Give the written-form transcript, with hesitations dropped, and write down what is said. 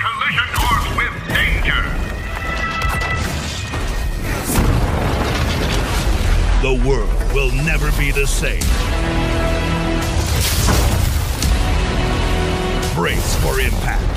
collision course with danger. The world will never be the same. Brace for impact.